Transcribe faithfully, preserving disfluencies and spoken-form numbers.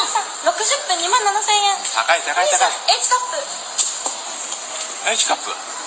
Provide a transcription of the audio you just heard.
さんろくじゅっぷんにまんななせんえん。 高い高い高い。 H カップ。 H カップ